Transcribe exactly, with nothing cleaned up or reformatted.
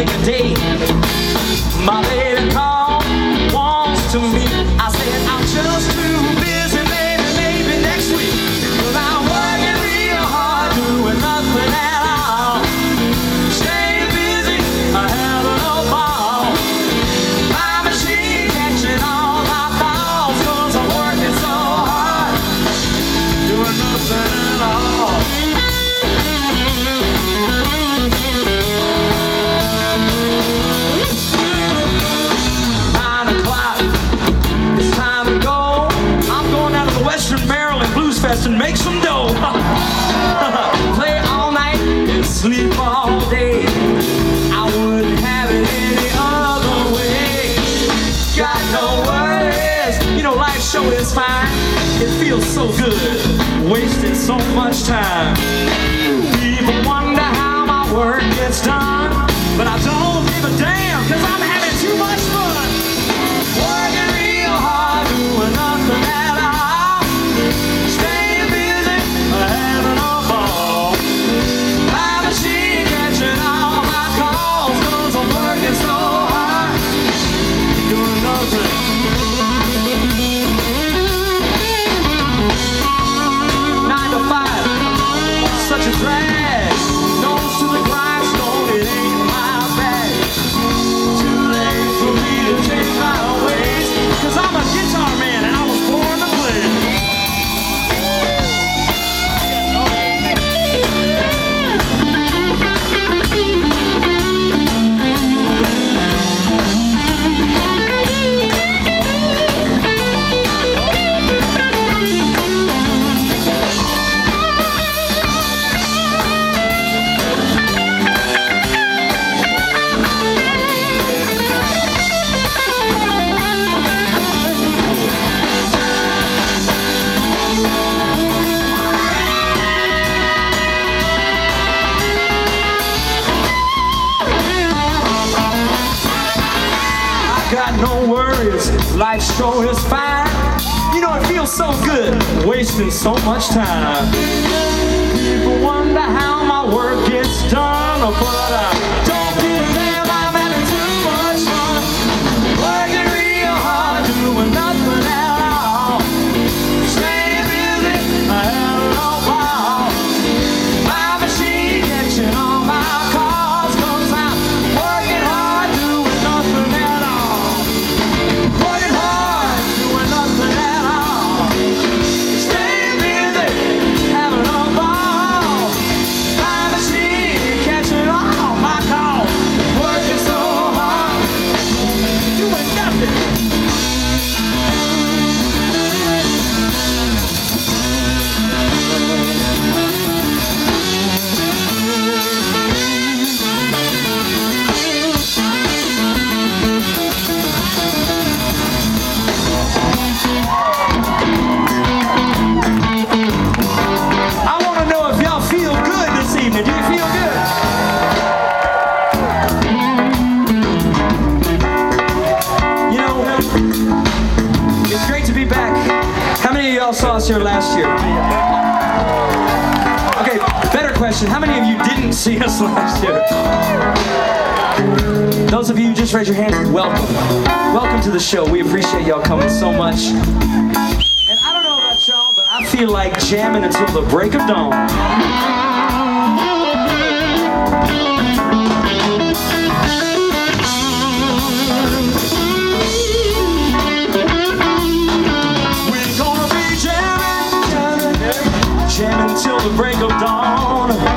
make a date. My lady called, wants to meet. I said, I'm just too busy, maybe, maybe next week. Cause I'm working real hard, doing nothing at all. Staying busy, having a ball. My machine catching all my calls. Cause I'm working so hard, doing nothing at all. BluesFest and make some dough. Play all night and sleep all day. I wouldn't have it any other way. Got no worries, you know life's show is fine. It feels so good, wasting so much time. People wonder how my work gets done, but I don't give a damn, cause I'm having too much fun. Working real hard, doing nothing at all. Got no worries, life's show is fine. You know it feels so good, wasting so much time. People wonder how my work gets done, but I don't give a damn, I'm having too much fun. Working real hard, doing nothing at all. Staying busy, having a ball. My machine catching all my calls, cause I'm working hard, doing nothing at all. Working hard, doing nothing at all. Staying busy, having a ball. My machine catching all my calls. Working so hard, doing nothing. I want to know if y'all feel good this evening. Do you feel good? You know, it's great to be back. How many of y'all saw us here last year? Okay, better question. How many of you didn't see us last year? Those of you who just raised your hands, welcome. Welcome to the show. We appreciate y'all coming so much. And I don't know about y'all, but I feel like jamming until the break of dawn. We're gonna be jamming, jamming, jamming till the break of dawn.